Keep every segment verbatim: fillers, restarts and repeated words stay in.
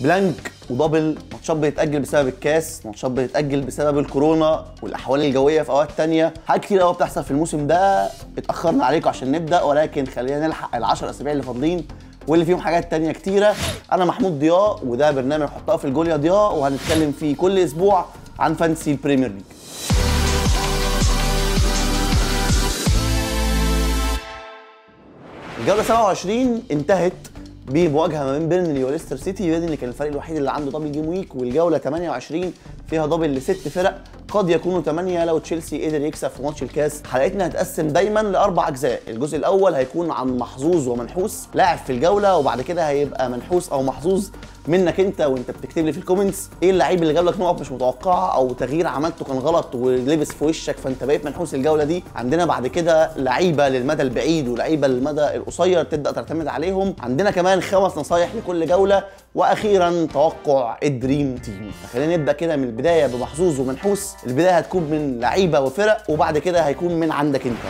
بلانك ودبل، ماتشات بتتاجل بسبب الكاس، ماتشات بتتاجل بسبب الكورونا والاحوال الجويه في اوقات تانية، حاجات كتير قوي بتحصل في الموسم ده. اتاخرنا عليكم عشان نبدا، ولكن خلينا نلحق العشر اسابيع اللي فاضلين واللي فيهم حاجات تانية كتيره. انا محمود ضياء وده برنامج حطها في الجول يا ضياء، وهنتكلم فيه كل اسبوع عن فانتسي البريمير ليج. الجوله سبعة وعشرين انتهت بمواجهه ما بين بيرنلي وليستر سيتي. بيرنلي كان الفريق الوحيد اللي عنده دبل جيم ويك، والجوله ثمانية وعشرين فيها دبل لست فرق، قد يكونوا ثمانية لو تشيلسي قدر يكسب في ماتش الكاس. حلقتنا هتقسم دايما لاربع اجزاء، الجزء الاول هيكون عن محظوظ ومنحوس لاعب في الجوله، وبعد كده هيبقى منحوس او محظوظ منك انت وانت بتكتب لي في الكومنتس ايه اللعيب اللي جاب لك نقط مش متوقعه او تغيير عملته كان غلط ولبس في وشك فانت بقيت منحوس الجوله دي. عندنا بعد كده لعيبه للمدى البعيد ولعيبه للمدى القصير تبدا تعتمد عليهم. عندنا كمان خمس نصايح لكل جوله، واخيرا توقع الدريم تيم. خلينا نبدا كده من البدايه بمحظوظ ومنحوس. البدايه هتكون من لعيبه وفرق، وبعد كده هيكون من عندك انت.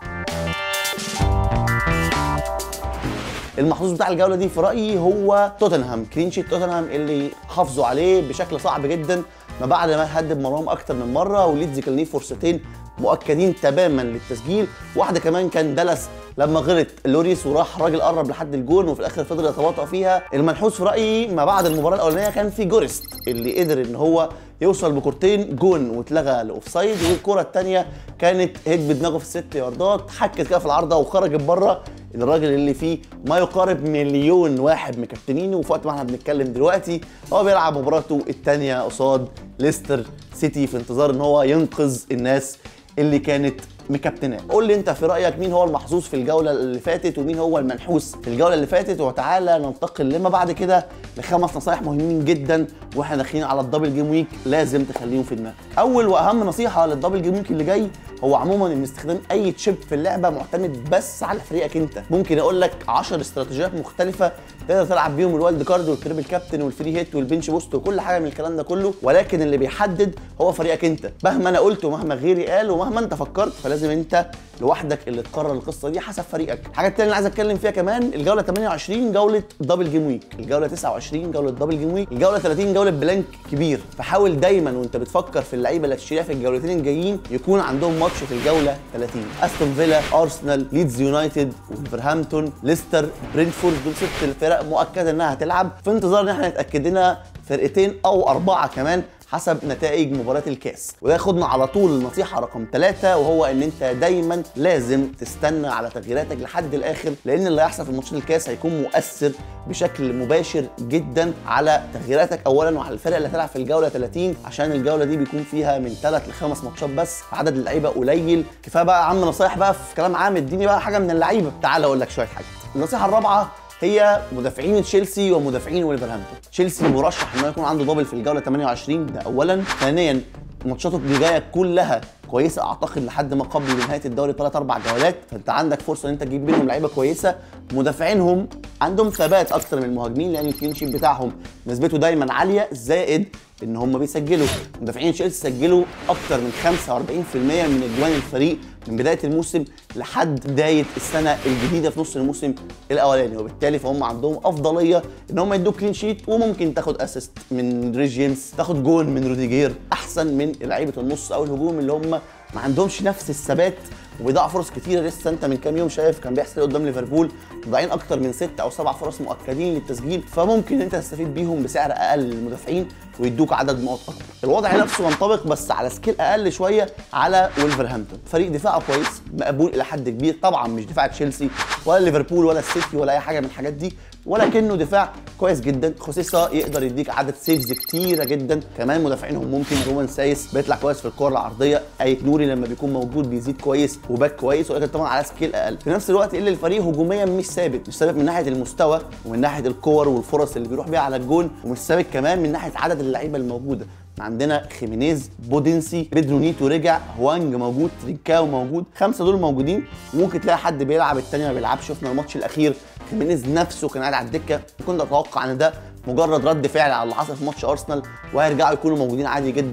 المحظوظ بتاع الجوله دي في رايي هو توتنهام، كلين شيت توتنهام اللي حافظوا عليه بشكل صعب جدا ما بعد ما هدد مرام اكتر من مره، وليدز كان ليه فرصتين مؤكدين تماما للتسجيل، واحده كمان كان دالاس لما غلط لوريس وراح راجل قرب لحد الجون وفي الاخر فضل يتواطأ فيها. المنحوس في رايي ما بعد المباراه الاولانيه كان في جورست اللي قدر ان هو يوصل بكورتين جون واتلغى لاوفسايد، والكره الثانيه كانت هيد بدماغه في الست ياردات، حكت كده في العارضه وخرجت بره. الراجل اللي فيه ما يقارب مليون واحد مكابتنينه، وفي وقت ما احنا بنتكلم دلوقتي هو بيلعب مباراته الثانيه قصاد ليستر سيتي في انتظار ان هو ينقذ الناس اللي كانت مكابتناه. قول لي انت في رايك مين هو المحظوظ في الجوله اللي فاتت ومين هو المنحوس في الجوله اللي فاتت، وتعالى ننتقل لما بعد كده لخمس نصايح مهمين جدا واحنا داخلين على الدبل جيم ويك لازم تخليهم في دماغك. اول واهم نصيحه للدبل جيم ويك اللي جاي هو عموما ان استخدام اي تشيب في اللعبه معتمد بس على فريقك انت. ممكن اقول لك عشر استراتيجيات مختلفه تقدر تلعب بيهم الوايلد كارد والتريبل كابتن والفري هيت والبنش بوست وكل حاجه من الكلام ده كله، ولكن اللي بيحدد هو فريقك انت. مهما انا قلت ومهما غيري قال ومهما انت فكرت فلازم انت لوحدك اللي تقرر القصه دي حسب فريقك. الحاجه الثانيه اللي عايز اتكلم فيها كمان، الجوله ثمانية وعشرين جوله دبل جيم ويك، الجوله تسعة وعشرين جوله دبل جيم ويك، الجوله ثلاثين جوله بلانك كبير. فحاول دايما وانت بتفكر في اللعيبه اللي هتشتريها في الجولتين الجايين يكون عندهم ماتش في الجوله ثلاثين. استون فيلا، ارسنال، ليدز يونايتد، ولفرهامبتون، ليستر، برينتفورد، دول ست الفرق مؤكد انها هتلعب، في انتظار ان احنا نتاكد لنا فرقتين او اربعه كمان حسب نتائج مباراة الكاس. وده ياخدنا على طول النصيحة رقم ثلاثة، وهو ان انت دايما لازم تستنى على تغييراتك لحد الاخر، لان اللي هيحصل في ماتشات الكاس هيكون مؤثر بشكل مباشر جدا على تغييراتك اولا وعلى الفرق اللي هتلعب في الجولة ثلاثين، عشان الجولة دي بيكون فيها من ثلاث لخمس ماتشات بس، عدد اللعيبة قليل. كفاية بقى يا عم نصايح بقى في كلام عام، اديني بقى حاجة من اللعيبة. تعال اقول لك شوية حاجات. النصيحة الرابعة هي مدافعين تشيلسي ومدافعين ولفرهامبتون. تشيلسي مرشح انه يكون عنده دبل في الجوله ثمانية وعشرين، ده اولا. ثانيا ماتشاته اللي جايه كلها كويسه اعتقد لحد ما قبل نهايه الدوري بثلاث اربع جولات، فانت عندك فرصه ان انت تجيب منهم لعيبه كويسه. مدافعينهم عندهم ثبات اكتر من المهاجمين لان الكلين شيت بتاعهم نسبته دايما عاليه، زائد ان هم بيسجلوا. مدافعين تشيلسي سجلوا اكتر من خمسة وأربعين بالمية من اجوان الفريق من بدايه الموسم لحد بدايه السنه الجديده في نص الموسم الاولاني، وبالتالي فهم عندهم افضليه ان هم يدوك كلين شيت، وممكن تاخد اسيست من ريس جيمس، تاخد جون من روديجير، احسن من لعيبه النص او الهجوم اللي هم ما عندهمش نفس الثبات وبيضيعوا فرص كتيره. لسه انت من كام يوم شايف كان بيحصل قدام ليفربول ضايعين اكتر من ست او سبع فرص مؤكدين للتسجيل، فممكن انت تستفيد بيهم بسعر اقل للمدافعين ويدوك عدد نقاط اكتر. الوضع نفسه ينطبق بس على سكيل اقل شويه على ولفرهامبتون، فريق دفاعه كويس مقبول الى حد كبير، طبعا مش دفاع تشيلسي ولا ليفربول ولا السيتي ولا اي حاجه من الحاجات دي، ولكنه دفاع كويس جدا. خوسيسا يقدر يديك عدد سيفز كتيره جدا، كمان مدافعينهم ممكن رومان سايس بيطلع كويس في الكور العرضيه، اي نوري لما بيكون موجود بيزيد كويس وباك كويس، ولكن طبعا على سكيل اقل. في نفس الوقت اللي الفريق هجوميا مش ثابت، مش ثابت من ناحيه المستوى ومن ناحيه الكور والفرص اللي بيروح بيها على الجون، ومش ثابت كمان من ناحيه عدد اللعيبه الموجوده. عندنا خيمينيز، بودنسي، بيدرو نيتو رجع، هوانج موجود، تريكاو موجود، خمسه دول موجودين. ممكن تلاقي حد بيلعب الثاني ما بيلعبش. شفنا الماتش الاخير خيمينيز نفسه كان قاعد على الدكه، كنت اتوقع ان ده مجرد رد فعل على اللي حصل في ماتش ارسنال وهيرجعوا يكونوا موجودين عادي جدا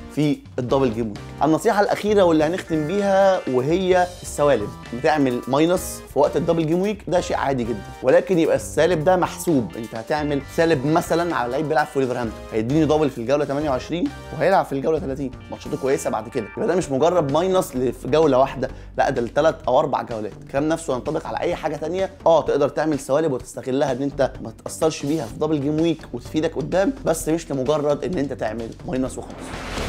في الدبل جيم ويك. النصيحه الاخيره واللي هنختم بيها وهي السوالب. بتعمل ماينس في وقت الدبل جيم ويك ده شيء عادي جدا، ولكن يبقى السالب ده محسوب. انت هتعمل سالب مثلا على لعيب بيلعب في ولفرهامبتون هيديني دبل في الجوله ثمانية وعشرين وهيلعب في الجوله ثلاثين، ماتشاته كويسه بعد كده. يبقى ده مش مجرد ماينس في جوله واحده، لا ده لثلاث او اربع جولات. الكلام نفسه ينطبق على اي حاجه ثانيه. اه تقدر تعمل سوالب وتستغلها ان انت ما تاثرش بيها في دبل جيم ويك وتفيدك قدام، بس مش لمجرد ان انت تعمل ماينس وخلاص.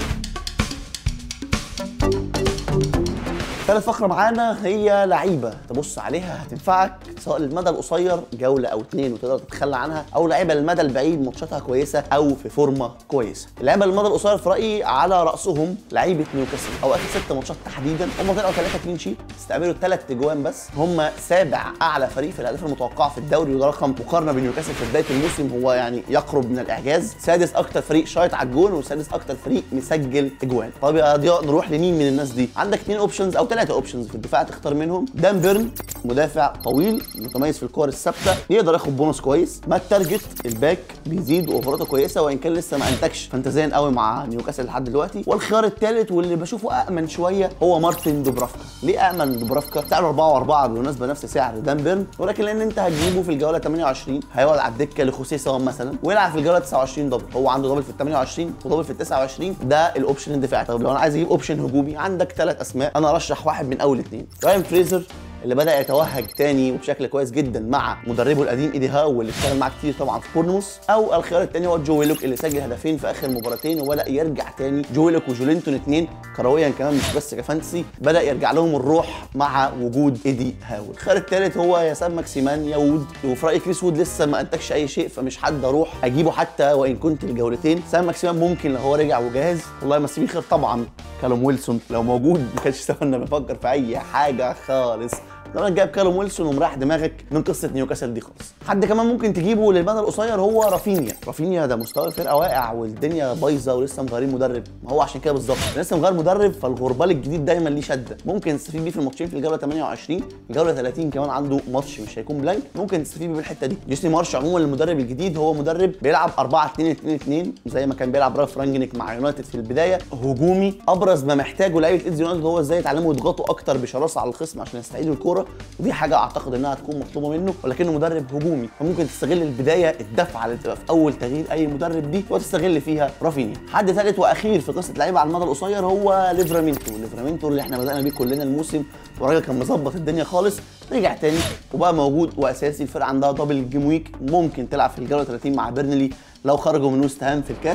ثالث فقرة معانا هي لعيبة تبص عليها هتنفعك سواء للمدى القصير جولة أو اتنين وتقدر تتخلى عنها، أو لعيبة للمدى البعيد ماتشاتها كويسة أو في فورمة كويسة. اللعيبة للمدى القصير في رأيي على رأسهم لعيبة نيوكاسل، أو آخر ست ماتشات تحديدا هم طلعوا ثلاثة كلين شيت، استقبلوا ثلاث تجوان بس، هم سابع أعلى فريق في الأهداف المتوقعة في الدوري، وده رقم مقارنة بنيوكاسل في بداية الموسم هو يعني يقرب من الإعجاز. سادس أكتر فريق شايط على الجون، وسادس أكتر فريق مسجل أجوان. طب يا ضياء نروح لمين من الناس دي؟ عندك اثنين أوبشنز أو ثلاثة أوبشنز في الدفاع تختار منهم. دان بيرن مدافع طويل متميز في الكور الثابته يقدر ياخد بونص كويس. مات تارجت الباك بيزيد واوفراته كويسه وان كان لسه ما انتجش فانتزيا قوي مع نيوكاسل لحد دلوقتي. والخيار الثالث واللي بشوفه امن شويه هو مارتن دوبرافكا. ليه امن دوبرافكا؟ سعره أربعة وأربعة بالمناسبه نفس سعر دان بيرن، ولكن لان انت هتجيبه في الجوله ثمانية وعشرين هيقعد على الدكه لخوسيه سوام مثلا ويلعب في الجوله تسعة وعشرين دبل. هو عنده دبل في ال ثمانية وعشرين ودبل في ال تسعة وعشرين، ده الاوبشن الدفاعي. طب لو انا عايز اجيب اوبشن هجومي عندك ثلاث اسماء، انا ارشح واحد من اول اثنين. راين فريزر اللي بدا يتوهج تاني وبشكل كويس جدا مع مدربه القديم ايدي هاو واللي اشتغل معاه كتير طبعا في بورنموث، او الخيار الثاني هو جو ويلوك اللي سجل هدفين في اخر مباراتين وبدا يرجع تاني. جو ويلوك وجولينتون اثنين كرويا كمان مش بس كفانتسي، بدا يرجع لهم الروح مع وجود ايدي هاو. الخيار الثالث هو ياسام ماكسيمان يا وود، وفي رايي كريس وود لسه ما انتجش اي شيء فمش حد اروح اجيبه حتى وان كنت الجولتين. سام ماكسيمان ممكن لو هو رجع وجاهز والله يمسيه خير. طبعا كالوم ويلسون لو موجود ما كانش استنى بفكر في اي حاجه خالص. لو انا جايب كالوم ويلسون ومريح دماغك من قصه نيوكاسل دي خالص. حد كمان ممكن تجيبه للمدى القصير هو رافينيا. رافينيا ده مستوى الفرقه واقع والدنيا بايظه ولسه مغيرين مدرب، ما هو عشان كده بالظبط لسه مغير مدرب فالغربال الجديد دايما ليه شده. ممكن تستفيد بيه في الماتشين في الجوله ثمانية وعشرين، الجوله ثلاثين كمان عنده ماتش مش هيكون بلانك، ممكن تستفيد بيه بالحته دي. جيسي مارش عموما المدرب الجديد هو مدرب بيلعب أربعة اثنين اثنين اثنين زي ما كان بيلعب رالف رانجنيك مع يونايتد في البدايه، هجومي. ابرز ما محتاجه لعيبه ايدز يونايتد هو ازاي يتعلموا يضغطوا اكتر بشراسه على الخصم عشان يستعيدوا الكوره، ودي حاجه اعتقد انها هتكون مطلوبه منه، ولكنه مدرب هجومي فممكن تستغل البدايه الدفعه اللي بتبقى في اول تغيير اي مدرب دي وتستغل فيها رافينيا. حد ثالث واخير في قصه لعيبه على المدى القصير هو ليفرامينتو. ليفرامينتو اللي احنا بدانا بيه كلنا الموسم والراجل كان مظبط الدنيا خالص، رجع تاني وبقى موجود واساسي. الفرقه عندها دبل جيم ويك، ممكن تلعب في الجوله ثلاثين مع بيرنلي لو خرجوا من وست هام في الكاس.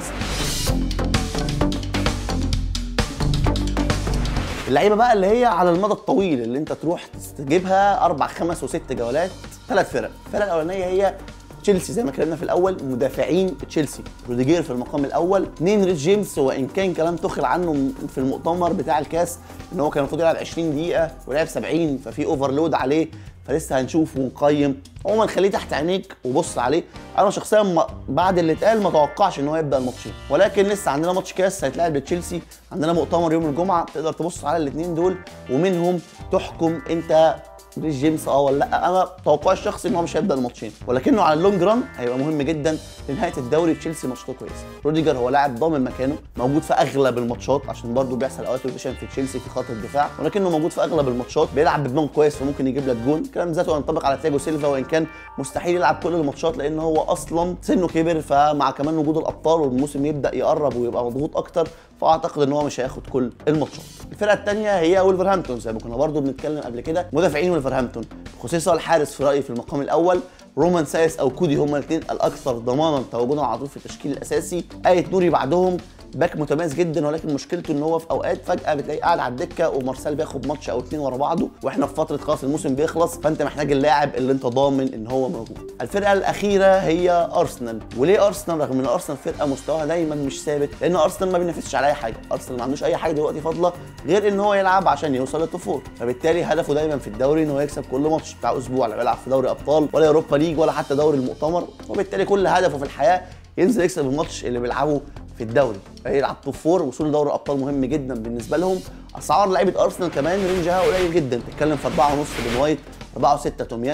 اللعيبه بقى اللي هي على المدى الطويل اللي انت تروح تجيبها اربع خمس وست جولات، ثلاث فرق. الفرقه الاولانيه هي تشيلسي زي ما اتكلمنا في الاول، مدافعين تشيلسي روديجير في المقام الاول، اثنين ريس جيمس وان كان كلام تخل عنه في المؤتمر بتاع الكاس ان هو كان المفروض يلعب عشرين دقيقه ولعب سبعين ففي اوفرلود عليه، فلسه هنشوف ونقيم. عموما خليه تحت عينيك وبص عليه. انا شخصيا بعد اللي اتقال ما توقعش ان هو يبدا الماتشين، ولكن لسه عندنا ماتش كاس هيتلعب لتشيلسي، عندنا مؤتمر يوم الجمعه، تقدر تبص على الاثنين دول ومنهم تحكم انت ريس جيمس اه ولا لا. انا توقعي الشخصي ان هو مش هيبدا الماتشين، ولكنه على اللونج ران هيبقى مهم جدا لنهايه الدوري. تشيلسي ماتشاته كويسه، روديجر هو لاعب ضامن مكانه، موجود في اغلب الماتشات عشان برده بيحصل اوقات روتيشن في تشيلسي في خط الدفاع، ولكنه موجود في اغلب الماتشات، بيلعب بدماغ كويس فممكن يجيب لك جون. الكلام ذاته ينطبق على تياجو سيلفا وان كان مستحيل يلعب كل الماتشات لان هو اصلا سنه كبر، فمع كمان وجود الابطال والموسم يبدا يقرب ويبقى مضغوط اكتر فاعتقد ان هو مش هياخد كل الماتشات. الفرقه الثانيه هي ولفرهامبتون زي ما كنا برده بنتكلم قبل كده، مدافعين ولفرهامبتون خصيصا الحارس في رايي في المقام الاول، رومان سايس او كودي هما الاثنين الاكثر ضمانا تواجدا على طول في التشكيل الاساسي. اية نوري بعدهم باك متميز جدا، ولكن مشكلته ان هو في اوقات فجاه بتلاقيه قاعد على الدكه ومارسيل بياخد ماتش او اثنين ورا بعضه واحنا في فتره خلاص الموسم بيخلص، فانت محتاج اللاعب اللي انت ضامن ان هو موجود. الفرقه الاخيره هي ارسنال. وليه ارسنال؟ رغم ان ارسنال فرقه مستواها دايما مش ثابت، لان ارسنال ما بينافسش على اي حاجه، ارسنال ما عندوش اي حاجه دلوقتي فاضله غير ان هو يلعب عشان يوصل للتوب فور، فبالتالي هدفه دايما في الدوري ان هو يكسب كل ماتش بتاع اسبوع، لا بيلعب في دوري ابطال ولا اوروبا ليج ولا حتى دوري المؤتمر، وبالتالي كل هدفه في الحياه ينزل يكسب الماتش اللي بيلعبه في الدوري، هيلعب توب فور. وصول دوري الابطال مهم جدا بالنسبه لهم. اسعار لعيبه ارسنال كمان رينجها قليل جدا، بتتكلم في أربعة ونص بن وايت، أربعة وستة تومياسو،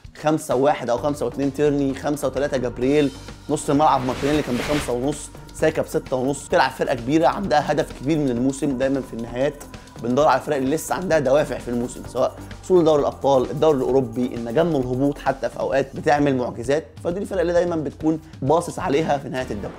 خمسة وواحد او خمسة واتنين تيرني، خمسة وتلاتة جابرييل، نص الملعب مارتينيلي كان بخمسة ونص، ساكا بستة ونص. تلعب فرقه كبيره عندها هدف كبير من الموسم. دايما في النهايات بندور على الفرق اللي لسه عندها دوافع في الموسم، سواء وصول دوري الابطال، الدوري الاوروبي، النجاه من الهبوط، حتى في اوقات بتعمل معجزات. فدي الفرق اللي دايما بتكون باصص عليها في نهايه الدوري.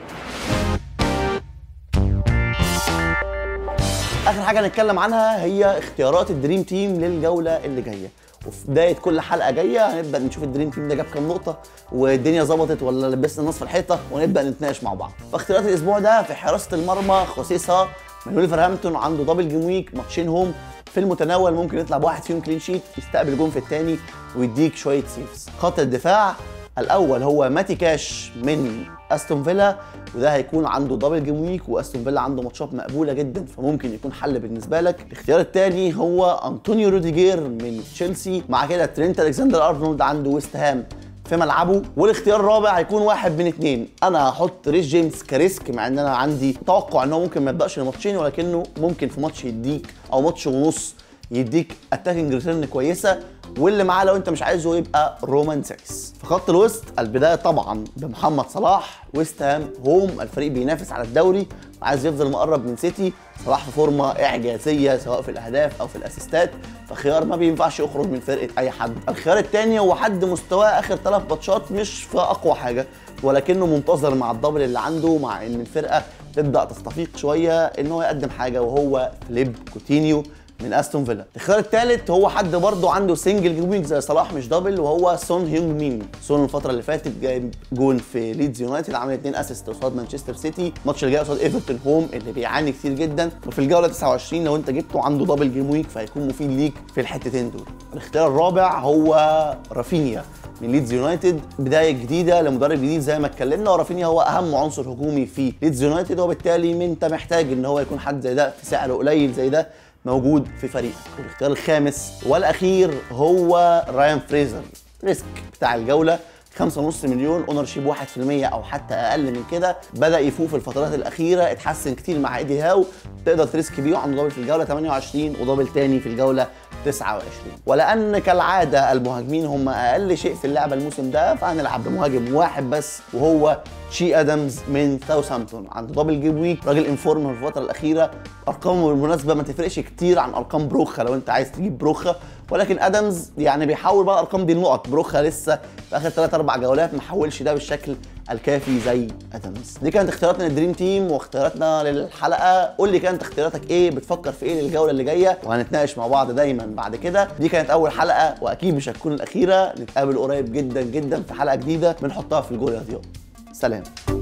اخر حاجه هنتكلم عنها هي اختيارات الدريم تيم للجوله اللي جايه. وفي بدايه كل حلقه جايه هنبدا نشوف الدريم تيم ده جاب كام نقطه، والدنيا ظبطت ولا لبسنا النص في الحيطه، ونبدا نتناقش مع بعض. فاختيارات الاسبوع ده في حراسه المرمى خوسيسا من ولفرهامبتون، عنده دبل جيم ويك، ماتشين هوم في المتناول، ممكن يطلع بواحد فيهم كلين شيت، يستقبل جون في الثاني ويديك شويه سيفز. خط الدفاع الاول هو ماتي كاش من استون فيلا، وده هيكون عنده دبل جيم ويك، واستون فيلا عنده ماتشات مقبوله جدا، فممكن يكون حل بالنسبه لك. الاختيار الثاني هو انطونيو روديجير من تشيلسي، مع كده ترينت الكسندر ارنولد عنده ويست هام في ملعبه. والاختيار الرابع هيكون واحد من اثنين، انا هحط ريس جيمس كريسك، مع ان انا عندي توقع ان هو ممكن ما يبداش الماتشين، ولكنه ممكن في ماتش يديك او ماتش ونص يديك اتاكينج ريتيرن كويسه. واللي معاه لو انت مش عايزه يبقى رومان ساكس. في خط الوسط البدايه طبعا بمحمد صلاح، ويست هام هوم، الفريق بينافس على الدوري وعايز يفضل مقرب من سيتي. صلاح في فورمه اعجازيه سواء في الاهداف او في الاسيستات، فخيار ما بينفعش يخرج من فرقه اي حد. الخيار الثاني هو حد مستواه اخر ثلاث ماتشات مش في اقوى حاجه، ولكنه منتظر مع الدبل اللي عنده، مع ان الفرقه تبدا تستفيق شويه ان هو يقدم حاجه، وهو فيليب كوتينيو من استون فيلا. الخيار الثالث هو حد برضه عنده سنجل جيمينج زي صلاح مش دبل، وهو سون هيونج مين. سون الفتره اللي فاتت جايب جون في ليدز يونايتد، عمل اتنين اسيست قصاد مانشستر سيتي. الماتش اللي جاي قصاد ايفرتون هوم اللي بيعاني كتير جدا، وفي الجوله تسعة وعشرين لو انت جبته عنده دبل جيم ويك فهيكون مفيد ليك في الحتتين دول. الاختيار الرابع هو رافينيا من ليدز يونايتد، بدايه جديده لمدرب جديد زي ما اتكلمنا، ورافينيا هو اهم عنصر هجومي في ليدز يونايتد، وبالتالي انت محتاج ان هو يكون حد زي ده في سعر قليل زي ده موجود في فريقك. والاختيار الخامس والاخير هو رايان فريزر، ريسك بتاع الجوله، خمسة ونص مليون، اونر شيب واحد في المية او حتى اقل من كده، بدا يفوق في الفترات الاخيره، اتحسن كتير مع ايدي هاو، تقدر تريسك بيه. عنده دبل في الجوله ثمانية وعشرين ودبل تاني في الجوله تسعة وعشرين. ولان كالعاده المهاجمين هم اقل شيء في اللعبه الموسم ده، فهنلعب بمهاجم واحد بس وهو تشي ادمز من ساوثهامبتون. عنده دبل جيم ويك، راجل انفورم في الفتره الاخيره، ارقامه بالمناسبه ما تفرقش كتير عن ارقام بروخا لو انت عايز تجيب بروخا، ولكن ادمز يعني بيحاول بقى الارقام دي النقط. بروخا لسه في اخر ثلاث اربع جولات ما حولش ده بالشكل الكافي زي ادمز. دي كانت اختياراتنا للدريم تيم واختياراتنا للحلقه. قول لي كانت اختياراتك ايه، بتفكر في ايه للجوله اللي جايه، وهنتناقش مع بعض دايما بعد كده. دي كانت اول حلقه واكيد مش هتكون الاخيره، نتقابل قريب جدا جدا في حلقه جديده بنحطها في الجول يا ضياء. سلام.